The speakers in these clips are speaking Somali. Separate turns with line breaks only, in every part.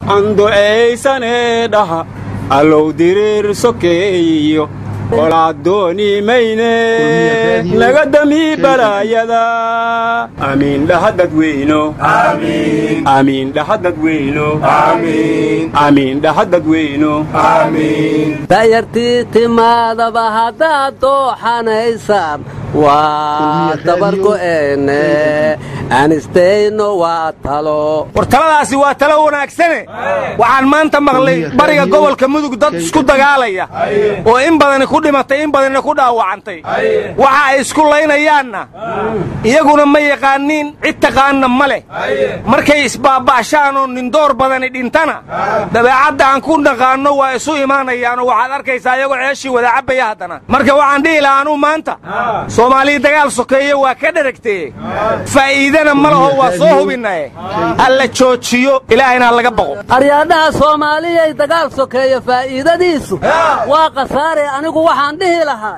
ando eysane dhaha allow diriir sokeeyo walaaddooni mayne naga dami balaayada amiin dhaha dadweyno amiin dhaha dadweyno amiin dhaha dadweyno
dayartii timaadaba haddaad dooxanaysaan waa dabargo'eene aanistayno waa talo
war taladaasi waa talo wanaagsane waxaan maanta maqlay bariga gobolka mudug dad isku dagaalaya oo in badani ku dhimatay in badanina ku dhaawacantay waxa ay isku laynayaanna iyaguna ma yaqaaniin cid taqaanna ma leh markay isbaaba'shaanoo nindoor badani dhintana dabeecadda aan ku naqaanno waa isu imaanayaanoo waxaad arkaysaa iyagoo ceeshii wada cabbaya haddana marka waxaan dhihi lahaa anuu maanta soomaaliya dagaal sokeeye waa ka dheragtee faa'iidana ma laho waa soo hubinaye alla joojiyo ilaahayna laga baqo
aryaadhaha soomaaliyay dagaal sokeeye faa'iidadiisu waa khasaare anigu waxaan dhihi lahaa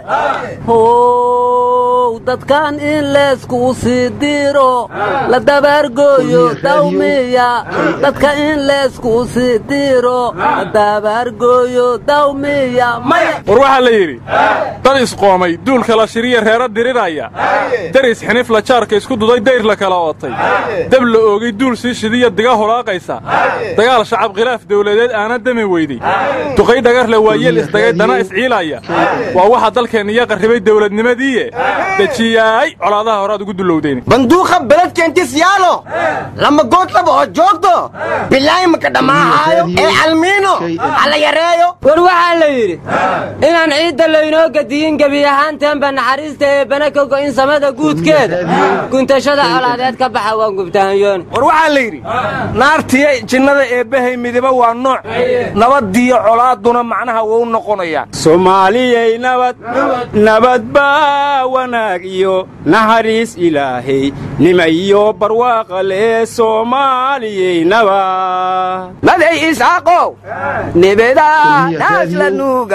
how dadkan in leesku sii diiro la dabaargooyo dawmiya dadka in leesku sii diiro la dabaargooyo dawmiya
war waxaa la yidhi dad isqoomay duulka la shiriya reero diriraya daris xinif la jaarka isku duday dayr la kala ootay dab la oogay duul sii shidiya diga holaaqaysa dagaal shacab khilaaf dawladeed aana dami weyday duqay dhagarle waa yeel isdagay dana isciilaya waa waxa dalkeenna iyo qarribay dawladnimadiiye dejiyaay colaadaha horaad ugu dulowdeen
banduuqa beledkeentis yaalo lama good laba oo joogto bilaahi maka dhammaahayo ee almiino alla yareeyo
war waxaa la yidhi inaan ciidda laynoo gadiyin gebi ahaantaanba naxariista ee bana ka go'in samada guudkeeda guntashada colaadeed ka baxa waan gubtahanyoon
war waxaa la yidhi naartiya jinnada eebbahay midiba waa nooc nabadiyo colaaduna macnaha wuu noqonayaa
soomaaliyay nabad baa wanaag iyo naxariis ilaahay nima iyo barwaaqa lee soomaaliyay nabad
maday isaaqow nebedanaas la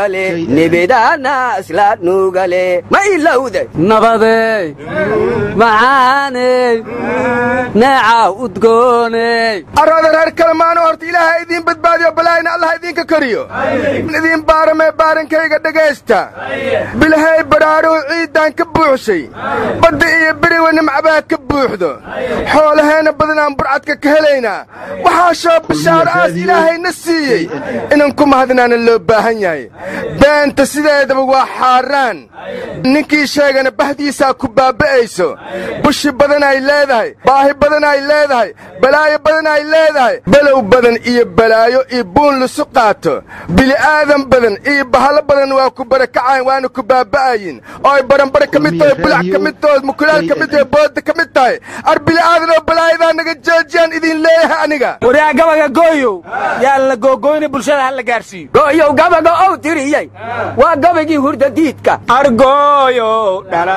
nuugale ma ilowday
nabadey macaaney neeca udgooney
arooda reer kalemaano horta ilaaha idiin badbaadiyo balaayna allah idinka kariyo idiin baaramee baarankayga dhegaysta bilhay badhaadhuu ciiddaan ka buuxshay badda iyo beriwa nimcabaa ka buuxdo xoolaheenna badanaan burcadka ka helaynaa waxaa shoo bishaaro aas ilaahayna siiyey inan ku mahadnaana loo baahan yahay beenta sideedaba waa xaaraan ninkii sheegana bahdiisaa ku baaba'ayso bushi badan ay leedahay baahi badan ay leedahay balaayo badan ay leedahay balow badan iyo balaayo iyo buun lisu qaato bili'aadan badan iyo bahalo badan waa ku barakacayn waana ku baaba'ayin oo ay baranbare ka mid tahay bulac ka mid tahay mukulaal ka mid tahay booda ka mid tahay ar bili'aadan oo balaayadaa naga joojiyaan idin leeyahay aniga waryaa gabaga gooyow yaa la googoyna bulshada ha la gaarsiiyo
gooyow gabaga ow tiriyey waa gabagii hurdadiidka
argooyow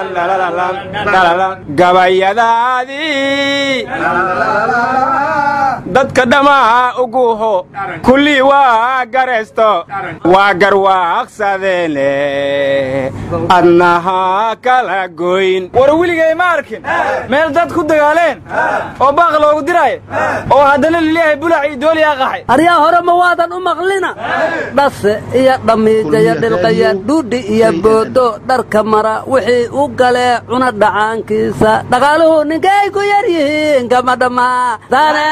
gabayadaadii dadka dhammaha uguho kullii waa garaysto waa garwaaqsadeene adnaha kala goyn
war weligay ma arkin meel dad ku dagaaleen oo baaq loogu diraayo oo haddana lilaahay bulac iyo dooliyaa qaxay
aryaa hore ma waadan u maqlina dhase iyo dhamiijaya dhilqaya dhuudhi iyo boodo dharka mara wixii u galee cuna dhacaankiisa dhaqaaluhu ninkay ku yar yihiin kama dhammaadane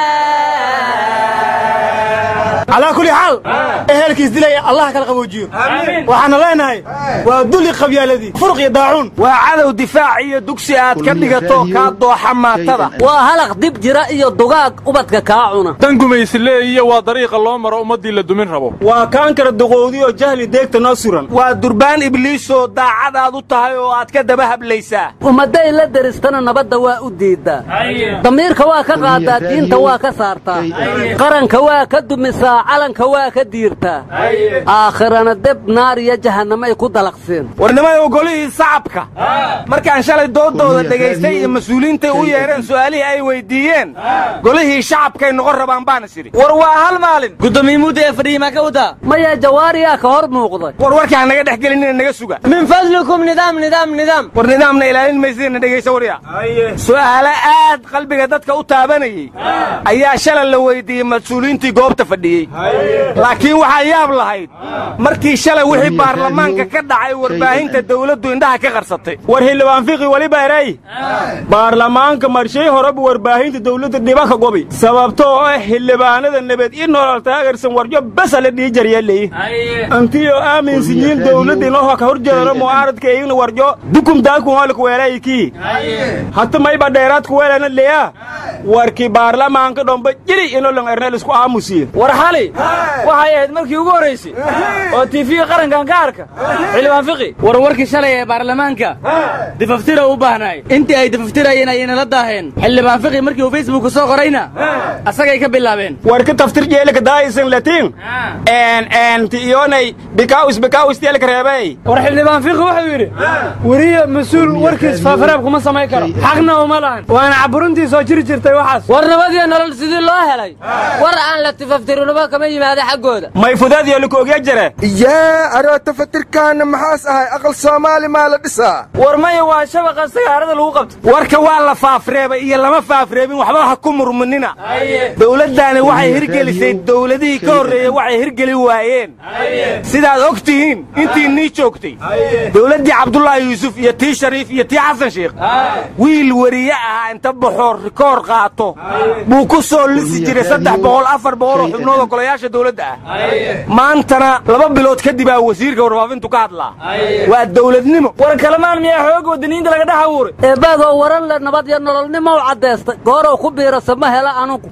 calaa kulli xaal ehelkiis dilaya allah kala qaboojiyo waxaana leenahay waa duli qabyaaladii furq iyo daacuun waa cadow difaac iyo dugsi aad ka dhigato kaa dooxa maatada
waa halaq dib jira iyo dugaag ubadka kaa cuna
dan gumaysileeyiyo waa dariiqa loo maro ummaddii la dumin rabo
waa kaankara duqowdiyoo jahli deegta noo suran
waa durbaan ibliisoo daacadaad u tahay oo aad ka daba hablaysaa
ummadday la deristana nabadda waa u diiddaa damiirka waa ka qaadaa diinta waa ka saartaa qaranka waa ka dumisaa calanka waa ka diirtaa aakhirana deb naar iyo jahannamo ay ku dalaqseen
warnimada ogolihii shacabka markaan shalay doodooda dhegaystay iyo mas-uuliyiintay u yeereen su'aalihii ay weydiiyeen golihii shacabkay noqon rabaan baana sidhi war waa hal maalin gudoomiye muddo ee fadhiima ka wadaa
maya jawaariyaa ka hor muuqday
war warkaa naga dhex gelinina naga suga
min fadlikum nidaam
war nidaamna ilaalin maysidina dhegaysa warya su'aalo aad qalbiga dadka u taabanayey ayaa shalay la weydiiyey mas-uuliyiintii goobta fadhiyey laakiin waxaa yaab lahayd markii shalay wixii baarlamaanka ka dhacay warbaahinta dawladdu indhaha ka qarsatay war xildhibaan fiqi weliba eray baarlamaanka marshay horeba warbaahinta dawladda dhibaka gobi sababtoo ah xildhibaanada nabad i nolol taageersan warjo basa la dhihi jaryeelay antiyo aaminsiyiin dawladda inoo ka horjeedano mu'aaradka iyagna warjo dukum daakun hoolka weelaykii hatta mayba dheeraadku weelana leeya warkii baarlamaanka dhomba jiri inoo lan erneel isku aamusiye
war xali waxay ahayd markii ugu horraysay oo tiifiga qarankan ka arka xildhibaan fiqi warwarkii shalay ee baarlamaanka difaftira u baahnaay intii ay difaftirayeen ayayna la daaheen xildhibaan fiqi markii uu facebooka soo qorayna asagay ka bilaabeen
warka taftir jeelka daaysan latiin iyonay bikaawis jeelka reebay
war xildhibaan fiqi wuxuu yidhi weriye mas-uul warkiis faafaraab kuma samayn karo xaqna uma lahan waana caburuntii soo jiri jirtay waxaas
war nabadiyo nolol sidii loo helay war aan la tifaftirinaba kama yimaada xaggooda
may fudaadiyo laku ogya jire
yaa aroota fatirkaana maxaas ahay aqal soomaali maa la dhisaa
war maya waa shabaqa sagaarada lagu qabto
warka waa la faafreebay iyo lama faafreebin waxba ha ku murmunina dawladdaani waxay hirgelisay dawladihii ka horreeyey waxay hirgeli waayeen sidaad og tihiin intii nii joogtay dawladdii cabdullaahi yuusuf iyo tii shariif iyo tii xasan sheekh wiil weriye ahaa inta baxoor rikoor qaato buu ku soo lisi jiray 300-400 oo xubnood oo golayaasha dawladda ah maantana 2 bilood kadibaa wasiirka warfaafintu ka hadlaa waa dawladnimo
war kalamaan miyaa xoog wadaniinta laga dhex abuuray
eebaadoo waran le nabad iyo nololnimo u caddaystay goorow ku biirasa ma hela anugu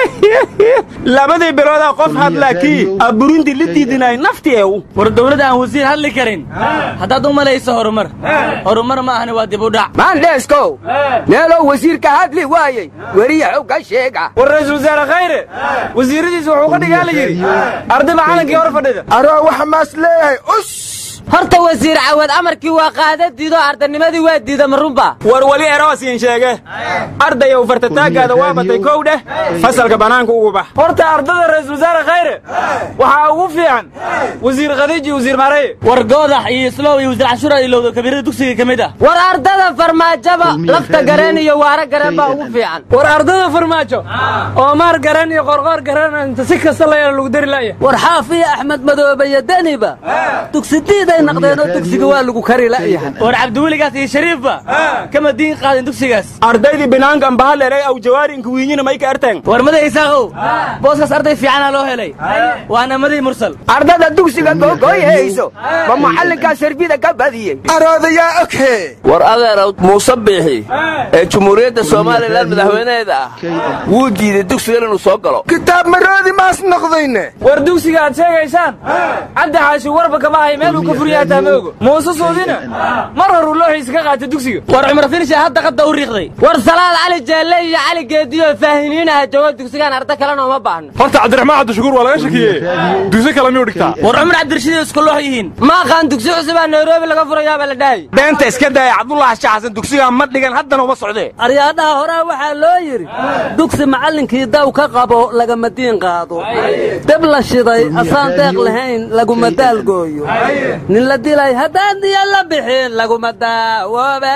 labadii biloodaa qof hadlaa kii aburintii la diidinay nafti eew
war dawladda aan wasiir hadli karin haddaad u malayso horumar ma ahani waa dib u dhac
maandheeskow meelow wasiirka hadli waayey weriye xogga sheega
war ra'iisul wasaare khayre wasiiradiisa wuxuu ka dhigaa la yidhi ardayba calankii hor fadhida
aroo waxa maas leeyahay
horta wasiir cawad amarkii waa qaada diido ardanimadii waa diida marunba
war wali eroosiin sheege ardayow fartataagaada waa batay kow dheh fasalka banaanka ugu bax
horta ardada ra'iisul wasaare khayre waxaa ugu fiican wasiir khadiiji wasiir maareye war goodax iyo islow iyo wasiir cashuura ilowda kabiirada dugsiga ka mid ah
war ardada farmaajaba lafta gareen iyo waara gareen baa ugu fiican
war ardada farmaajo oo maar gareen iyo qorqoor gareen inta si kasta la yeelo lagu dari laaya
war xaafiya axmed madoobe iyo daniba dugsidiida naqdeen oo dugsiga waa lagu kari la'yahay
war cabdiweligaas iyo shariifba kama diin qaadin dugsigaas
ardaydii binaankan bahaleeray aw jawaari inka wiinyina may ka arteen
war madaxaysaaqow booskaas arday fiicana loo helay waana maday mursal
ardada dugsiga googoyhayso ma macallinkaa sarbida ka badiyey
aroodayaa oghe
war adeerow muuse biixi ee jumhuuriyadda somalilan madaxweynaheeda ah wuu diiday dugsigan inuu soo galo
kitaab maroodi maas noqdayne
war dugsiga aad sheegaysaan cabdi xaashi warba kama ahay meel uu ka furiyaa taamoogo muuse soodina mar hor uu looxiisa ka qaatay dugsiga war cumar finisha hadda qadda u riiqday
war salaad cali jeelle iyo cali geediyo faahiniin ah jooga dugsigan arda kalena uma baahno
horta cabdiraxmaan cabdishakuur waa laga shakiyey dugsi kale miyuu dhigtaa
war cumar cabdirashiid isku loox yihiin
ma aqaan dugsi cusubaa nairobi laga furayaaba la dhahay
beenta iska daya cabdullaahi shaaxsan dugsigaa ma dhigan haddana uma socdee
aryaadhaha horaa waxaa loo yidhi dugsi macallinkii daw ka qabo lagama diin qaado deb la shiday asaan deeq lahayn laguma daalgooyo nin la dilay haddaan diya la bixin laguma daawoobe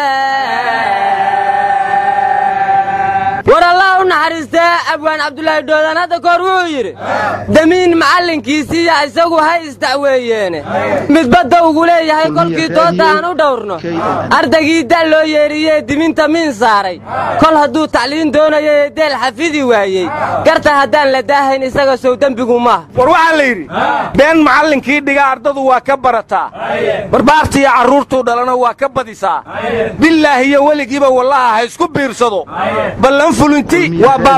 war allah u naxariistee abwaan cabdulaahi dhoodaan hadda koor wuxuu yidhi damiin macallinkiisiiya isagu hay isdacweeyeene midbadda ugu leeyahay kolkii doodda aan u dhawrno ardaygii da' loo yeedhiyee diminta miin saaray kol hadduu tacliin doonayay deel xafidi waayey garta haddaan la daahayn isaga sow dembigu maaha
war waxaa la yidhi been macallinkii dhiga ardadu waa ka barataa barbaartiiyo carruurtuu dhalana waa ka badisaa bilaahi iyo weligiiba wallaha ha isku biirsado ballan fulinti waa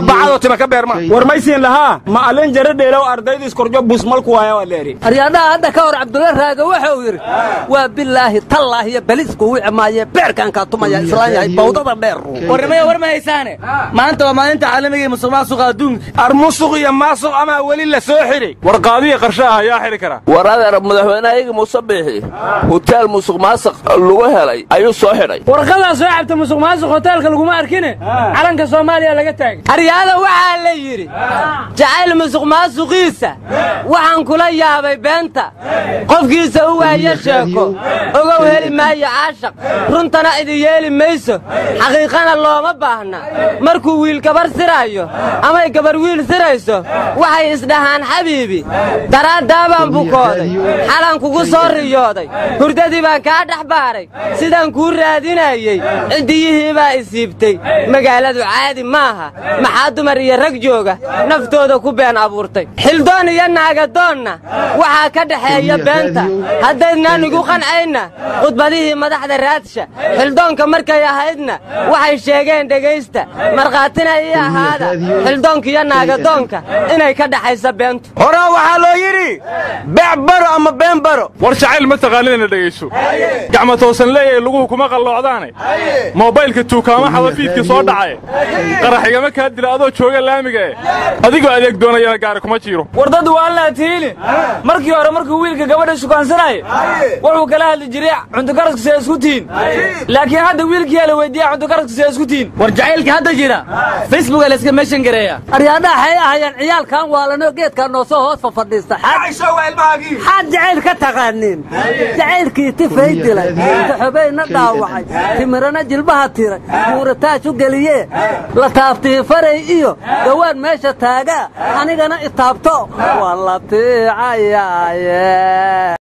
bacado tima ka beerma
war maysiin lahaa macallin jaradheelow ardayda iskorjo busmalku waaya waa leeri
aryadaha hadda ka hor cabdulla raaga wuxuu yidhi waa bilaahi tallaahi iyo balisku wici maaye beerkan kaa tumaya islaan yahay bawdada dheer
warnimaya war ma haysaane maanta waa maalinta caalamiga musuq maasuqa adduunka
armusuq iyo maasuq ama weli la soo xidhay
war qaadiya qarshaha ayaa xidhi kara
war adeer madaxweynahayaga muuse biixi huteel musuq maasuq lagu helay ayuu soo xidhay
warqadaa soo cabta musuq maasuq hoteelka laguma arkine calanka soomaaliya laga taagay
aryaada waxaa la yidhi jacayl musuq maasuqiisa waxaan kula yaabay beenta qofkiisa u waaya sheeko ogow heli maayo caashaq runtana idi yeeli mayso xaqiiqana looma baahna markuu wiil gabar siraayo amay gabar wiil sirayso waxay isdhahaan xabiibi daraaddaa baan bukooday xalan kugu soo riyooday hurdadii baan kaa dhex baaray sidaan kuu raadinayey ciddiyihii baa isiibtay magaaladu caadi maaha maxaa dumar iyo rag jooga naftooda ku been abuurtay xildoon iyo naagadoonna waxaa ka dhaxeeya beenta haddaydnaan igu qancayna khudbadihii madaxda raadsha xildoonka markay ahaydna waxay sheegeen dhegaysta markhaatina ii ahaada xildoonka iyo naagadoonka inay ka dhaxaysa beentu
horaa waxaa loo yidhi beec baro ama been baro
war jacayl ma taqaanina dhegayso gacma toosan leeyahay luguhu kuma qalloocdaane moobaylka tuukaama xadafiidkii soo dhacaye qaraxigama kaa dila adoo jooga laamigae adigoo adeeg doonayana gaari kuma jiiro
war dad waan laa tiili markii hore markuu wiilka gabadha shukaansanaaye wuxuu kala hadli jiray cuntukaraska see isku tihiin laakiin hadda wiilkiyaa la weydiiya cuntukaraska see isku tihiin war jacaylka hadda jira facebooka layska meeshan gareeya
aryadaha waxay ahayeen ciyaalkan waalanoo geedkaa noo soo hoos fafadhiista xaad jacayl ka taqaaniin jacaylkii tifay dilay taxobayna dhaawacay timirana jilbaha tiray buurataaj u geliyee la taabtii faray iyo dhowaan meesha taagaa anigana itaabto waan la tiicayaaye